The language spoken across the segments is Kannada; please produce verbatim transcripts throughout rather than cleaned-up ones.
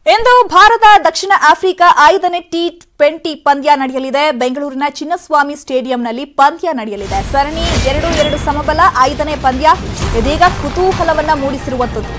ಇಂದು ಭಾರತ ದಕ್ಷಿಣ ಆಫ್ರಿಕಾ ಐದನೇ ಟಿ ಟ್ವೆಂಟಿ ಪಂದ್ಯ ನಡೆಯಲಿದೆ. ಬೆಂಗಳೂರಿನ ಚಿನ್ನಸ್ವಾಮಿ ಸ್ಟೇಡಿಯಂನಲ್ಲಿ ಪಂದ್ಯ ನಡೆಯಲಿದೆ. ಸರಣಿ ಎರಡು ಎರಡು ಸಮಬಲ ಐದನೇ ಪಂದ್ಯ ಇದೀಗ ಕುತೂಹಲವನ್ನ ಮೂಡಿಸಿರುವಂತದ್ದು.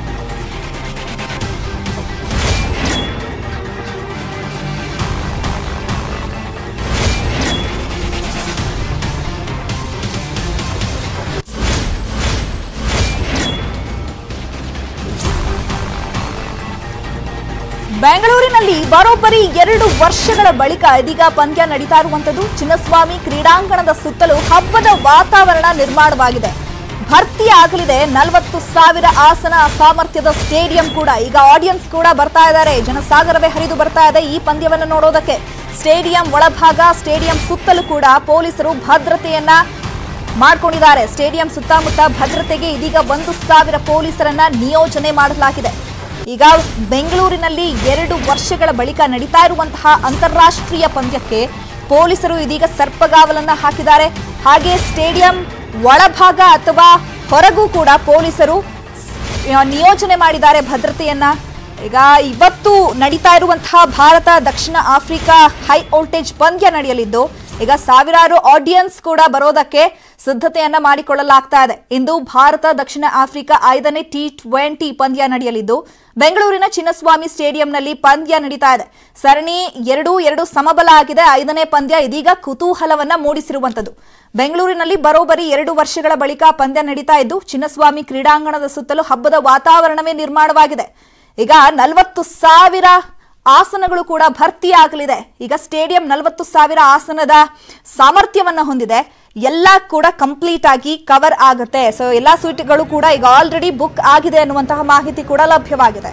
ಬೆಂಗಳೂರಿನಲ್ಲಿ ಬರೋಬ್ಬರಿ ಎರಡು ವರ್ಷಗಳ ಬಳಿಕ ಇದೀಗ ಪಂದ್ಯ ನಡೀತಾ ಇರುವಂತದ್ದು. ಚಿನ್ನಸ್ವಾಮಿ ಕ್ರೀಡಾಂಗಣದ ಸುತ್ತಲೂ ಹಬ್ಬದ ವಾತಾವರಣ ನಿರ್ಮಾಣವಾಗಿದೆ. ಭರ್ತಿ ಆಗಲಿದೆ ನಲವತ್ತು ಸಾವಿರ ಆಸನ ಸಾಮರ್ಥ್ಯದ ಸ್ಟೇಡಿಯಂ ಕೂಡ. ಈಗ ಆಡಿಯನ್ಸ್ ಕೂಡ ಬರ್ತಾ ಇದ್ದಾರೆ, ಜನಸಾಗರವೇ ಹರಿದು ಬರ್ತಾ ಇದೆ ಈ ಪಂದ್ಯವನ್ನು ನೋಡೋದಕ್ಕೆ. ಸ್ಟೇಡಿಯಂ ಒಳಭಾಗ, ಸ್ಟೇಡಿಯಂ ಸುತ್ತಲೂ ಕೂಡ ಪೊಲೀಸರು ಭದ್ರತೆಯನ್ನ ಮಾಡಿಕೊಂಡಿದ್ದಾರೆ. ಸ್ಟೇಡಿಯಂ ಸುತ್ತಮುತ್ತ ಭದ್ರತೆಗೆ ಇದೀಗ ಒಂದು ಸಾವಿರ ಪೊಲೀಸರನ್ನ ನಿಯೋಜನೆ ಮಾಡಲಾಗಿದೆ. ಈಗ ಬೆಂಗಳೂರಿನಲ್ಲಿ ಎರಡು ವರ್ಷಗಳ ಬಳಿಕ ನಡೀತಾ ಇರುವಂತಹ ಅಂತಾರಾಷ್ಟ್ರೀಯ ಪಂದ್ಯಕ್ಕೆ ಪೊಲೀಸರು ಇದೀಗ ಸರ್ಪಗಾವಲನ್ನ ಹಾಕಿದ್ದಾರೆ. ಹಾಗೆ ಸ್ಟೇಡಿಯಂ ಒಳಭಾಗ ಅಥವಾ ಹೊರಗೂ ಕೂಡ ಪೊಲೀಸರು ನಿಯೋಜನೆ ಮಾಡಿದ್ದಾರೆ ಭದ್ರತೆಯನ್ನ. ಈಗ ಇವತ್ತು ನಡೀತಾ ಇರುವಂತಹ ಭಾರತ ದಕ್ಷಿಣ ಆಫ್ರಿಕಾ ಹೈ ವೋಲ್ಟೇಜ್ ಪಂದ್ಯ ನಡೆಯಲಿದ್ದು ಈಗ ಸಾವಿರಾರು ಆಡಿಯನ್ಸ್ ಕೂಡ ಬರೋದಕ್ಕೆ ಸಿದ್ಧತೆಯನ್ನ ಮಾಡಿಕೊಳ್ಳಲಾಗ್ತಾ ಇದೆ. ಇಂದು ಭಾರತ ದಕ್ಷಿಣ ಆಫ್ರಿಕಾ ಐದನೇ ಟಿ ಟ್ವೆಂಟಿ ಪಂದ್ಯ ನಡೆಯಲಿದ್ದು ಬೆಂಗಳೂರಿನ ಚಿನ್ನಸ್ವಾಮಿ ಸ್ಟೇಡಿಯಂನಲ್ಲಿ ಪಂದ್ಯ ನಡೀತಾ ಇದೆ. ಸರಣಿ ಎರಡು ಎರಡು ಸಮಬಲ ಆಗಿದೆ. ಐದನೇ ಪಂದ್ಯ ಇದೀಗ ಕುತೂಹಲವನ್ನ ಮೂಡಿಸಿರುವಂತದ್ದು. ಬೆಂಗಳೂರಿನಲ್ಲಿ ಬರೋಬ್ಬರಿ ಎರಡು ವರ್ಷಗಳ ಬಳಿಕ ಪಂದ್ಯ ನಡೀತಾ ಇದ್ದು ಚಿನ್ನಸ್ವಾಮಿ ಕ್ರೀಡಾಂಗಣದ ಸುತ್ತಲೂ ಹಬ್ಬದ ವಾತಾವರಣವೇ ನಿರ್ಮಾಣವಾಗಿದೆ. ಈಗ ನಲವತ್ತು ಸಾವಿರ ಆಸನಗಳು ಕೂಡ ಭರ್ತಿಯಾಗಲಿದೆ. ಈಗ ಸ್ಟೇಡಿಯಂ ನಲವತ್ತು ಸಾವಿರ ಆಸನದ ಸಾಮರ್ಥ್ಯವನ್ನ ಹೊಂದಿದೆ. ಎಲ್ಲ ಕೂಡ ಕಂಪ್ಲೀಟ್ ಆಗಿ ಕವರ್ ಆಗುತ್ತೆ. ಸೊ ಎಲ್ಲಾ ಸೀಟ್ಗಳು ಕೂಡ ಈಗ ಆಲ್ರೆಡಿ ಬುಕ್ ಆಗಿದೆ ಅನ್ನುವಂತಹ ಮಾಹಿತಿ ಕೂಡ ಲಭ್ಯವಾಗಿದೆ.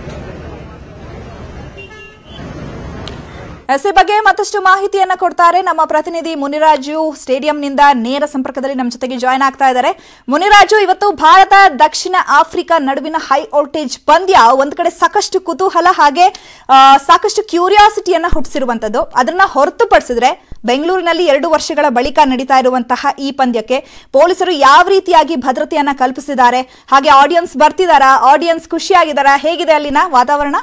ಈ ಬಗ್ಗೆ ಮತ್ತಷ್ಟು ಮಾಹಿತಿಯನ್ನ ಕೊಡ್ತಾರೆ ನಮ್ಮ ಪ್ರತಿನಿಧಿ ಮುನಿರಾಜು. ಸ್ಟೇಡಿಯಂನಿಂದ ನೇರ ಸಂಪರ್ಕದಲ್ಲಿ ನಮ್ಮ ಜೊತೆಗೆ ಜಾಯ್ನ್ ಆಗ್ತಾ ಇದ್ದಾರೆ. ಮುನಿರಾಜು, ಇವತ್ತು ಭಾರತ ದಕ್ಷಿಣ ಆಫ್ರಿಕಾ ನಡುವಿನ ಹೈ ವೋಲ್ಟೇಜ್ ಪಂದ್ಯ ಒಂದ್ ಕಡೆ ಸಾಕಷ್ಟು ಕುತೂಹಲ ಹಾಗೆ ಸಾಕಷ್ಟು ಕ್ಯೂರಿಯಾಸಿಟಿಯನ್ನ ಹುಟ್ಟಿಸಿರುವಂತದ್ದು. ಅದನ್ನ ಹೊರತುಪಡಿಸಿದ್ರೆ ಬೆಂಗಳೂರಿನಲ್ಲಿ ಎರಡು ವರ್ಷಗಳ ಬಳಿಕ ನಡೀತಾ ಇರುವಂತಹ ಈ ಪಂದ್ಯಕ್ಕೆ ಪೊಲೀಸರು ಯಾವ ರೀತಿಯಾಗಿ ಭದ್ರತೆಯನ್ನ ಕಲ್ಪಿಸಿದ್ದಾರೆ, ಹಾಗೆ ಆಡಿಯನ್ಸ್ ಬರ್ತಿದಾರಾ, ಆಡಿಯನ್ಸ್ ಖುಷಿಯಾಗಿದ್ದಾರಾ, ಹೇಗಿದೆ ಅಲ್ಲಿನ ವಾತಾವರಣ?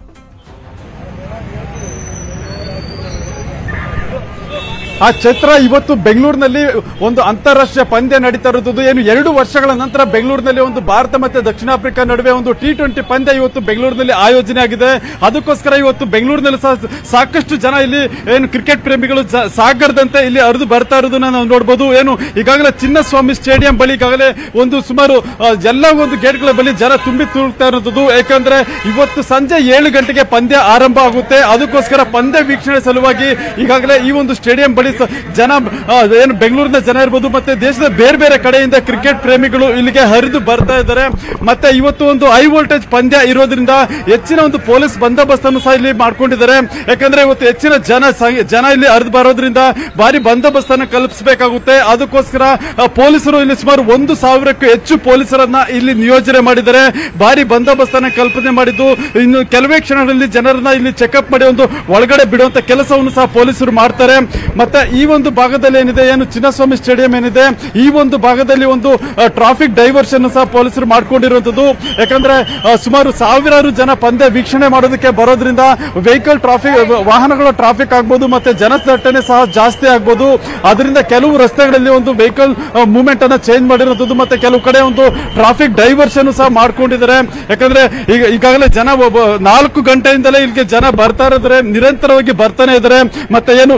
ಆ ಛತ್ರ ಇವತ್ತು ಬೆಂಗಳೂರಿನಲ್ಲಿ ಒಂದು ಅಂತಾರಾಷ್ಟ್ರೀಯ ಪಂದ್ಯ ನಡೀತಾ ಇರುವುದು ಏನು ಎರಡು ವರ್ಷಗಳ ನಂತರ ಬೆಂಗಳೂರಿನಲ್ಲಿ ಒಂದು ಭಾರತ ಮತ್ತೆ ದಕ್ಷಿಣ ಆಫ್ರಿಕಾ ನಡುವೆ ಒಂದು ಟಿ ಟ್ವೆಂಟಿ ಪಂದ್ಯ ಇವತ್ತು ಬೆಂಗಳೂರಿನಲ್ಲಿ ಆಯೋಜನೆ ಆಗಿದೆ. ಅದಕ್ಕೋಸ್ಕರ ಇವತ್ತು ಬೆಂಗಳೂರಿನಲ್ಲಿ ಸಾಕಷ್ಟು ಜನ ಇಲ್ಲಿ ಏನು ಕ್ರಿಕೆಟ್ ಪ್ರೇಮಿಗಳು ಸಾಗರದಂತೆ ಇಲ್ಲಿ ಹರಿದು ಬರ್ತಾ ಇರೋದನ್ನ ನಾವು ನೋಡಬಹುದು. ಏನು ಈಗಾಗಲೇ ಚಿನ್ನಸ್ವಾಮಿ ಸ್ಟೇಡಿಯಂ ಬಳಿ ಈಗಾಗಲೇ ಒಂದು ಸುಮಾರು ಎಲ್ಲ ಒಂದು ಗೇಟ್ಗಳ ಬಳಿ ಜನ ತುಂಬಿ ತುಳುಕ್ತಾ ಇರೋದು. ಯಾಕಂದ್ರೆ ಇವತ್ತು ಸಂಜೆ ಏಳು ಗಂಟೆಗೆ ಪಂದ್ಯ ಆರಂಭ ಆಗುತ್ತೆ. ಅದಕ್ಕೋಸ್ಕರ ಪಂದ್ಯ ವೀಕ್ಷಣೆ ಸಲುವಾಗಿ ಈಗಾಗಲೇ ಈ ಒಂದು ಸ್ಟೇಡಿಯಂ ಬಳಿ ಜನ ಏನು ಬೆಂಗಳೂರಿನ ಜನ ಇರಬಹುದು ಮತ್ತೆ ದೇಶದ ಬೇರೆ ಬೇರೆ ಕಡೆಯಿಂದ ಕ್ರಿಕೆಟ್ ಪ್ರೇಮಿಗಳು ಇಲ್ಲಿಗೆ ಹರಿದು ಬರ್ತಾ ಇದ್ದಾರೆ. ಮತ್ತೆ ಇವತ್ತು ಒಂದು ಹೈ ವೋಲ್ಟೇಜ್ ಪಂದ್ಯ ಇರೋದ್ರಿಂದ ಹೆಚ್ಚಿನ ಒಂದು ಪೊಲೀಸ್ ಬಂದೋಬಸ್ತ್ ಅನ್ನು ಸಹ ಇಲ್ಲಿ ಮಾಡ್ಕೊಂಡಿದ್ದಾರೆ. ಯಾಕಂದ್ರೆ ಇವತ್ತು ಹೆಚ್ಚಿನ ಜನ ಜನ ಇಲ್ಲಿ ಹರಿದು ಬರೋದ್ರಿಂದ ಭಾರಿ ಬಂದೋಬಸ್ತ್ ಅನ್ನು ಕಲ್ಪಿಸಬೇಕಾಗುತ್ತೆ. ಅದಕ್ಕೋಸ್ಕರ ಪೊಲೀಸರು ಇಲ್ಲಿ ಸುಮಾರು ಒಂದು ಸಾವಿರಕ್ಕೂ ಹೆಚ್ಚು ಪೊಲೀಸರನ್ನ ಇಲ್ಲಿ ನಿಯೋಜನೆ ಮಾಡಿದ್ದಾರೆ. ಭಾರಿ ಬಂದೋಬಸ್ತ್ ಅನ್ನು ಕಲ್ಪನೆ ಮಾಡಿದ್ದು ಇನ್ನು ಕೆಲವೇ ಕ್ಷಣಗಳಲ್ಲಿ ಜನರನ್ನ ಇಲ್ಲಿ ಚೆಕ್ಅಪ್ ಮಾಡಿ ಒಂದು ಒಳಗಡೆ ಬಿಡುವಂತ ಕೆಲಸವನ್ನು ಸಹ ಪೊಲೀಸರು ಮಾಡ್ತಾರೆ. ಮತ್ತೆ ಈ ಒಂದು ಭಾಗದಲ್ಲಿ ಏನಿದೆ ಏನು ಚಿನ್ನಸ್ವಾಮಿ ಸ್ಟೇಡಿಯಂ ಏನಿದೆ ಈ ಒಂದು ಭಾಗದಲ್ಲಿ ಒಂದು ಟ್ರಾಫಿಕ್ ಡೈವರ್ಷನ್ ಸಹ ಪೊಲೀಸರು ಮಾಡ್ಕೊಂಡಿರುವಂತದ್ದು. ಯಾಕಂದ್ರೆ ಸುಮಾರು ಸಾವಿರಾರು ಜನ ಪಂದ್ಯ ವೀಕ್ಷಣೆ ಮಾಡೋದಕ್ಕೆ ಬರೋದ್ರಿಂದ ವೆಹಿಕಲ್ ಟ್ರಾಫಿಕ್ ವಾಹನಗಳ ಟ್ರಾಫಿಕ್ ಆಗ್ಬೋದು ಮತ್ತೆ ಜನದಟ್ಟಣೆ ಸಹ ಜಾಸ್ತಿ ಆಗ್ಬೋದು. ಅದರಿಂದ ಕೆಲವು ರಸ್ತೆಗಳಲ್ಲಿ ಒಂದು ವೆಹಿಕಲ್ ಮೂವ್ಮೆಂಟ್ ಅನ್ನ ಚೇಂಜ್ ಮಾಡಿರುವಂತದ್ದು ಮತ್ತೆ ಕೆಲವು ಕಡೆ ಒಂದು ಟ್ರಾಫಿಕ್ ಡೈವರ್ಷನ್ ಸಹ ಮಾಡ್ಕೊಂಡಿದ್ದಾರೆ. ಯಾಕಂದ್ರೆ ಈಗ ಈಗಾಗಲೇ ಜನ ನಾಲ್ಕು ಗಂಟೆಯಿಂದಲೇ ಇಲ್ಲಿಗೆ ಜನ ಬರ್ತಾ ಇದ್ದಾರೆ, ನಿರಂತರವಾಗಿ ಬರ್ತಾನೆ ಇದ್ದಾರೆ. ಮತ್ತೆ ಏನು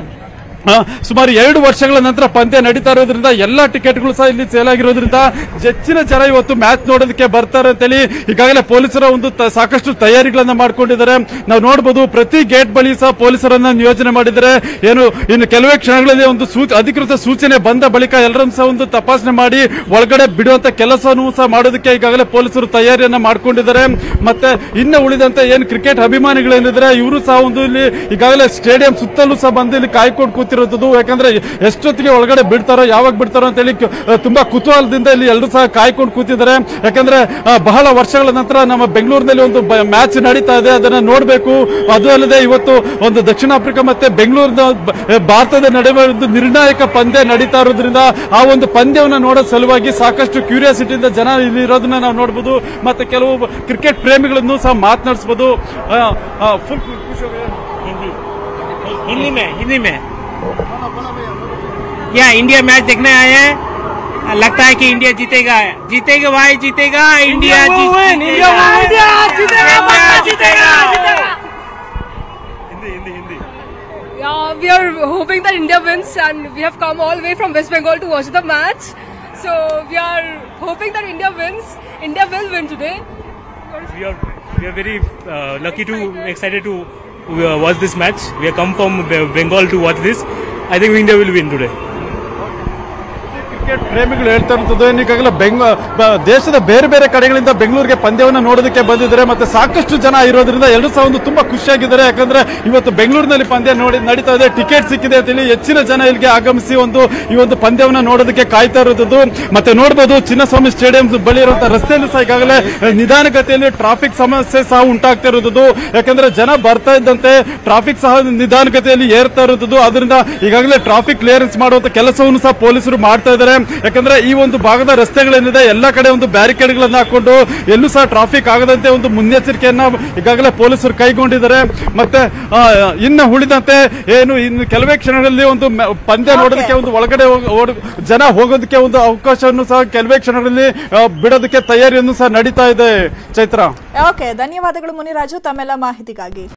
ಸುಮಾರು ಎರಡು ವರ್ಷಗಳ ನಂತರ ಪಂದ್ಯ ನಡೀತಾ ಇರೋದ್ರಿಂದ ಎಲ್ಲಾ ಟಿಕೆಟ್ಗಳು ಸಹ ಇಲ್ಲಿ ಸೇಲ್ ಆಗಿರೋದ್ರಿಂದ ಹೆಚ್ಚಿನ ಜನ ಇವತ್ತು ಮ್ಯಾಚ್ ನೋಡೋದಕ್ಕೆ ಬರ್ತಾರೆ ಅಂತೇಳಿ ಈಗಾಗಲೇ ಪೊಲೀಸರ ಒಂದು ಸಾಕಷ್ಟು ತಯಾರಿಗಳನ್ನ ಮಾಡ್ಕೊಂಡಿದ್ದಾರೆ. ನಾವು ನೋಡಬಹುದು ಪ್ರತಿ ಗೇಟ್ ಬಳಿ ಸಹ ಪೊಲೀಸರನ್ನ ನಿಯೋಜನೆ ಮಾಡಿದ್ದಾರೆ. ಏನು ಇನ್ನು ಕೆಲವೇ ಕ್ಷಣಗಳಲ್ಲಿ ಒಂದು ಅಧಿಕೃತ ಸೂಚನೆ ಬಂದ ಬಳಿಕ ಎಲ್ಲರನ್ನು ಸಹ ಒಂದು ತಪಾಸಣೆ ಮಾಡಿ ಒಳಗಡೆ ಬಿಡುವಂತ ಕೆಲಸವನ್ನು ಸಹ ಮಾಡೋದಕ್ಕೆ ಈಗಾಗಲೇ ಪೊಲೀಸರು ತಯಾರಿಯನ್ನ ಮಾಡ್ಕೊಂಡಿದ್ದಾರೆ. ಮತ್ತೆ ಇನ್ನು ಉಳಿದಂತೆ ಏನು ಕ್ರಿಕೆಟ್ ಅಭಿಮಾನಿಗಳೇನಿದ್ದಾರೆ ಇವರು ಸಹ ಒಂದು ಇಲ್ಲಿ ಈಗಾಗಲೇ ಸ್ಟೇಡಿಯಂ ಸುತ್ತಲೂ ಸಹ ಬಂದು ಇಲ್ಲಿ ಕಾಯ್ಕೊಂಡು ಆಗ್ತಿರೋದು. ಯಾಕಂದ್ರೆ ಎಷ್ಟೊತ್ತಿಗೆ ಒಳಗಡೆ ಬಿಡ್ತಾರೋ ಯಾವಾಗ ಬಿಡ್ತಾರೋ ಅಂತ ಹೇಳಿ ತುಂಬಾ ಕುತೂಹಲದಿಂದ ಇಲ್ಲಿ ಎಲ್ಲರೂ ಸಹ ಕಾಯ್ಕೊಂಡು ಕೂತಿದ್ದಾರೆ. ಯಾಕಂದ್ರೆ ಬಹಳ ವರ್ಷಗಳ ನಂತರ ನಮ್ಮ ಬೆಂಗಳೂರಿನಲ್ಲಿ ಒಂದು ಮ್ಯಾಚ್ ನಡೀತಾ ಇದೆ, ಅದನ್ನ ನೋಡಬೇಕು. ಅದು ಅಲ್ಲದೆ ಇವತ್ತು ಒಂದು ದಕ್ಷಿಣ ಆಫ್ರಿಕಾ ಮತ್ತೆ ಬೆಂಗಳೂರಿನ ಭಾರತದ ನಡುವೆ ಒಂದು ನಿರ್ಣಾಯಕ ಪಂದ್ಯ ನಡೀತಾ ಇರೋದ್ರಿಂದ ಆ ಒಂದು ಪಂದ್ಯವನ್ನು ನೋಡೋ ಸಲುವಾಗಿ ಸಾಕಷ್ಟು ಕ್ಯೂರಿಯಾಸಿಟಿಯಿಂದ ಜನ ಇಲ್ಲಿ ಇರೋದನ್ನ ನಾವು ನೋಡಬಹುದು. ಮತ್ತೆ ಕೆಲವು ಕ್ರಿಕೆಟ್ ಪ್ರೇಮಿಗಳನ್ನು ಸಹ ಮಾತನಾಡಿಸಬಹುದು. ಫುಲ್ हिंदी में हिंदी में या इंडिया मैच देखने आए हैं. लगता है कि इंडिया जीतेगा जीतेगा भाई जीतेगा इंडिया जीतेगा जीतेगा. Hindi Hindi Hindi. Yeah, we are hoping that India wins, and we have come all the way from West Bengal to watch the match. So we are hoping that India wins. India will win today. We are we are very uh, lucky to excited to uh, watch this match. We have come from Bengal to watch this. I think India will win today. Cricket ಪ್ರೇಮಿಗಳು ಹೇಳ್ತಾ ಇರುತ್ತದೆ ಈಗಾಗಲೇ ಬೆಂಗ ದೇಶದ ಬೇರೆ ಬೇರೆ ಕಡೆಗಳಿಂದ ಬೆಂಗಳೂರಿಗೆ ಪಂದ್ಯವನ್ನು ನೋಡೋದಕ್ಕೆ ಬಂದಿದ್ದಾರೆ. ಮತ್ತೆ ಸಾಕಷ್ಟು ಜನ ಇರೋದ್ರಿಂದ ಎಲ್ಲರೂ ಸಹ ಒಂದು ತುಂಬಾ ಖುಷಿಯಾಗಿದ್ದಾರೆ. ಯಾಕಂದ್ರೆ ಇವತ್ತು ಬೆಂಗಳೂರಿನಲ್ಲಿ ಪಂದ್ಯ ನೋಡಿ ನಡೀತಾ ಇದೆ, ಟಿಕೆಟ್ ಸಿಕ್ಕಿದೆ ಅಂತ ಹೇಳಿ ಹೆಚ್ಚಿನ ಜನ ಇಲ್ಲಿಗೆ ಆಗಮಿಸಿ ಒಂದು ಈ ಒಂದು ಪಂದ್ಯವನ್ನು ನೋಡೋದಕ್ಕೆ ಕಾಯ್ತಾ ಇರೋದು. ಮತ್ತೆ ನೋಡಬಹುದು ಚಿನ್ನಸ್ವಾಮಿ ಸ್ಟೇಡಿಯಂ ಬಳಿ ಇರುವಂತಹ ರಸ್ತೆಯಲ್ಲಿ ಸಹ ಈಗಾಗಲೇ ನಿಧಾನಗತಿಯಲ್ಲಿ ಟ್ರಾಫಿಕ್ ಸಮಸ್ಯೆ ಸಹ ಉಂಟಾಗ್ತಾ ಇರೋದು. ಯಾಕಂದ್ರೆ ಜನ ಬರ್ತಾ ಇದ್ದಂತೆ ಟ್ರಾಫಿಕ್ ಸಹ ನಿಧಾನಗತಿಯಲ್ಲಿ ಏರ್ತಾ ಇರೋದು. ಅದರಿಂದ ಈಗಾಗಲೇ ಟ್ರಾಫಿಕ್ ಕ್ಲಿಯರೆನ್ಸ್ ಮಾಡುವಂತ ಕೆಲಸವನ್ನು ಸಹ ಪೊಲೀಸರು ಮಾಡ್ತಾ ಇದ್ದಾರೆ. ಯಾಕಂದ್ರೆ ಈ ಒಂದು ಭಾಗದ ರಸ್ತೆಗಳೇನಿದೆ ಎಲ್ಲ ಕಡೆ ಒಂದು ಬ್ಯಾರಿಕೇಡ್ಗಳನ್ನು ಹಾಕೊಂಡು ಎಲ್ಲೂ ಸಹ ಟ್ರಾಫಿಕ್ ಆಗದಂತೆ ಒಂದು ಮುನ್ನೆಚ್ಚರಿಕೆಯನ್ನ ಈಗಾಗಲೇ ಪೊಲೀಸರು ಕೈಗೊಂಡಿದ್ದಾರೆ. ಮತ್ತೆ ಇನ್ನು ಉಳಿದಂತೆ ಏನು ಇನ್ನು ಕೆಲವೇ ಕ್ಷಣಗಳಲ್ಲಿ ಒಂದು ಪಂದ್ಯ ನೋಡೋದಕ್ಕೆ ಒಂದು ಒಳಗಡೆ ಜನ ಹೋಗೋದಕ್ಕೆ ಒಂದು ಅವಕಾಶವನ್ನು ಸಹ ಕೆಲವೇ ಕ್ಷಣಗಳಲ್ಲಿ ಬಿಡೋದಕ್ಕೆ ತಯಾರಿಯನ್ನು ಸಹ ನಡೀತಾ ಇದೆ. ಚೈತ್ರ, ಓಕೆ, ಧನ್ಯವಾದಗಳು ಮುನಿರಾಜು ತಮ್ಮೆಲ್ಲ ಮಾಹಿತಿಗಾಗಿ.